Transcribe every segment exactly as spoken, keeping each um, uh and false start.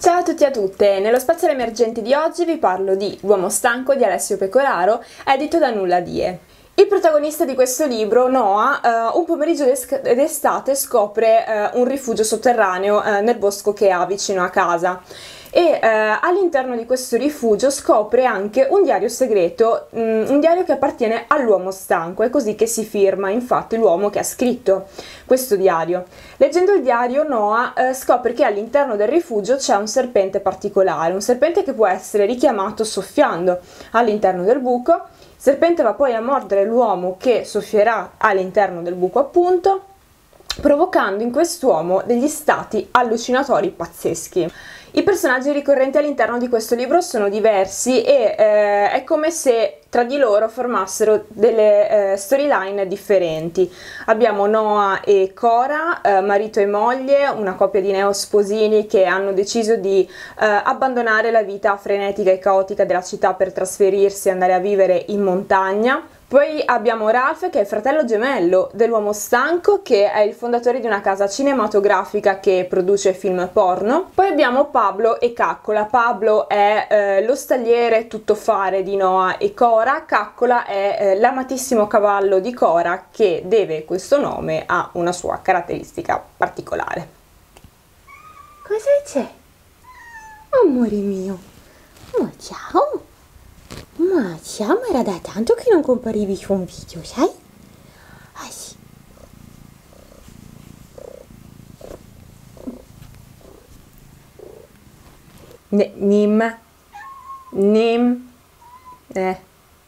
Ciao a tutti e a tutte, nello spaziale emergente di oggi vi parlo di L'uomo stanco di Alessio Pecoraro, edito da Nulla Die. Il protagonista di questo libro, Noah, uh, un pomeriggio d'estate scopre uh, un rifugio sotterraneo uh, nel bosco che ha vicino a casa e uh, all'interno di questo rifugio scopre anche un diario segreto, um, un diario che appartiene all'uomo stanco, è così che si firma infatti l'uomo che ha scritto questo diario. Leggendo il diario, Noah uh, scopre che all'interno del rifugio c'è un serpente particolare, un serpente che può essere richiamato soffiando all'interno del buco. Il serpente va poi a mordere l'uomo che soffierà all'interno del buco appunto, provocando in quest'uomo degli stati allucinatori pazzeschi. I personaggi ricorrenti all'interno di questo libro sono diversi e eh, è come se tra di loro formassero delle eh, storyline differenti. Abbiamo Noah e Cora, eh, marito e moglie, una coppia di neosposini che hanno deciso di eh, abbandonare la vita frenetica e caotica della città per trasferirsi e andare a vivere in montagna. Poi abbiamo Ralph, che è il fratello gemello dell'uomo stanco, che è il fondatore di una casa cinematografica che produce film porno. Poi abbiamo Pablo e Caccola. Pablo è eh, lo stagliere tuttofare di Noah e Cora. Caccola è eh, l'amatissimo cavallo di Cora, che deve questo nome a una sua caratteristica particolare. Cosa c'è? Amore mio, ma ciao! Ma ciao, ma era da tanto che non comparivi su un video, sai? Ah sì. Ne, Nim, Nim, eh,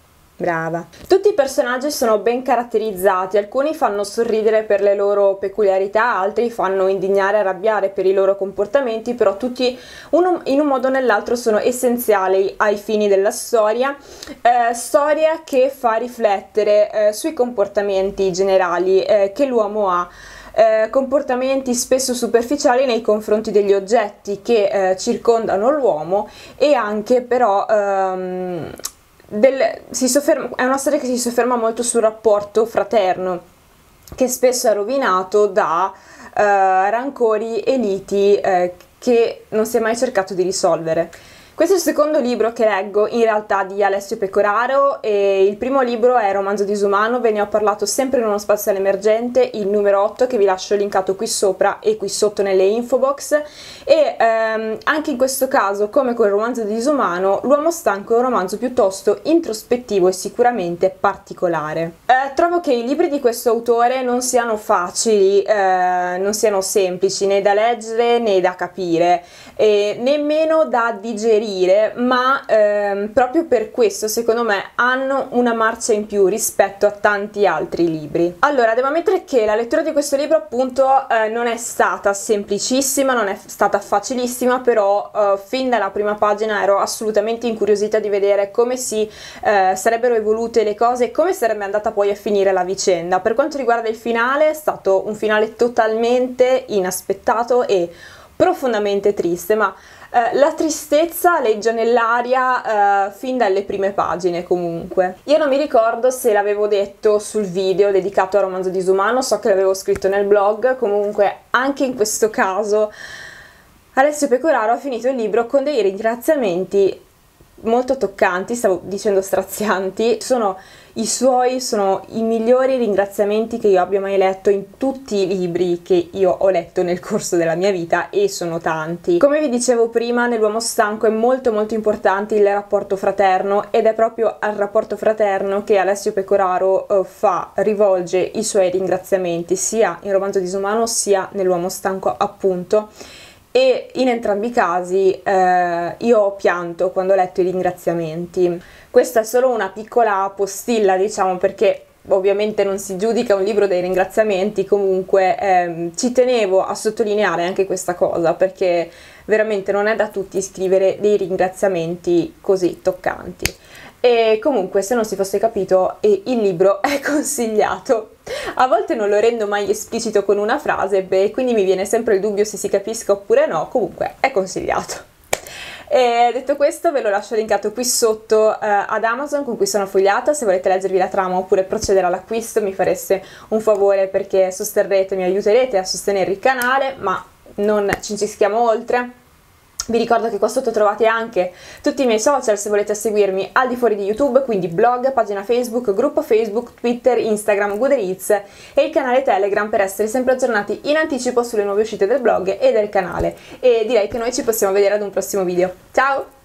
brava. Tutti i personaggi sono ben caratterizzati, alcuni fanno sorridere per le loro peculiarità, altri fanno indignare e arrabbiare per i loro comportamenti, però tutti uno, in un modo o nell'altro sono essenziali ai fini della storia, eh, storia che fa riflettere eh, sui comportamenti generali eh, che l'uomo ha. Eh, comportamenti spesso superficiali nei confronti degli oggetti che eh, circondano l'uomo e anche però ehm, del, si sofferma, è una storia che si sofferma molto sul rapporto fraterno, che spesso è rovinato da eh, rancori e liti eh, che non si è mai cercato di risolvere. Questo è il secondo libro che leggo in realtà di Alessio Pecoraro e il primo libro è Romanzo disumano, ve ne ho parlato sempre in uno spaziale emergente, il numero otto, che vi lascio linkato qui sopra e qui sotto nelle info box, e ehm, anche in questo caso, come con il Romanzo disumano, L'uomo stanco è un romanzo piuttosto introspettivo e sicuramente particolare. Eh, trovo che i libri di questo autore non siano facili, eh, non siano semplici né da leggere né da capire, e nemmeno da digerire, ma ehm, proprio per questo secondo me hanno una marcia in più rispetto a tanti altri libri. Allora, devo ammettere che la lettura di questo libro appunto eh, non è stata semplicissima, non è stata facilissima, però eh, fin dalla prima pagina ero assolutamente incuriosita di vedere come si eh, sarebbero evolute le cose e come sarebbe andata poi a finire la vicenda. Per quanto riguarda il finale, è stato un finale totalmente inaspettato e profondamente triste, ma eh, la tristezza legge nell'aria eh, fin dalle prime pagine comunque. Io non mi ricordo se l'avevo detto sul video dedicato al Romanzo disumano, so che l'avevo scritto nel blog, comunque anche in questo caso Alessio Pecoraro ha finito il libro con dei ringraziamenti molto toccanti, stavo dicendo strazianti. Sono i suoi, sono i migliori ringraziamenti che io abbia mai letto in tutti i libri che io ho letto nel corso della mia vita, e sono tanti. Come vi dicevo prima, nell'uomo stanco è molto molto importante il rapporto fraterno, ed è proprio al rapporto fraterno che Alessio Pecoraro eh, fa, rivolge i suoi ringraziamenti, sia in Romanzo disumano sia nell'uomo stanco appunto. E in entrambi i casi eh, io ho pianto quando ho letto i ringraziamenti. Questa è solo una piccola postilla, diciamo, perché ovviamente non si giudica un libro dei ringraziamenti, comunque ehm, ci tenevo a sottolineare anche questa cosa, perché veramente non è da tutti scrivere dei ringraziamenti così toccanti. E comunque, se non si fosse capito, eh, il libro è consigliato. A volte non lo rendo mai esplicito con una frase, beh, quindi mi viene sempre il dubbio se si capisca oppure no, comunque è consigliato. E detto questo, ve lo lascio linkato qui sotto eh, ad Amazon, con cui sono affiliata. Se volete leggervi la trama oppure procedere all'acquisto mi fareste un favore, perché sosterrete, mi aiuterete a sostenere il canale, ma non ci incischiamo oltre. Vi ricordo che qua sotto trovate anche tutti i miei social se volete seguirmi al di fuori di YouTube, quindi blog, pagina Facebook, gruppo Facebook, Twitter, Instagram, Goodreads e il canale Telegram per essere sempre aggiornati in anticipo sulle nuove uscite del blog e del canale. E direi che noi ci possiamo vedere ad un prossimo video. Ciao!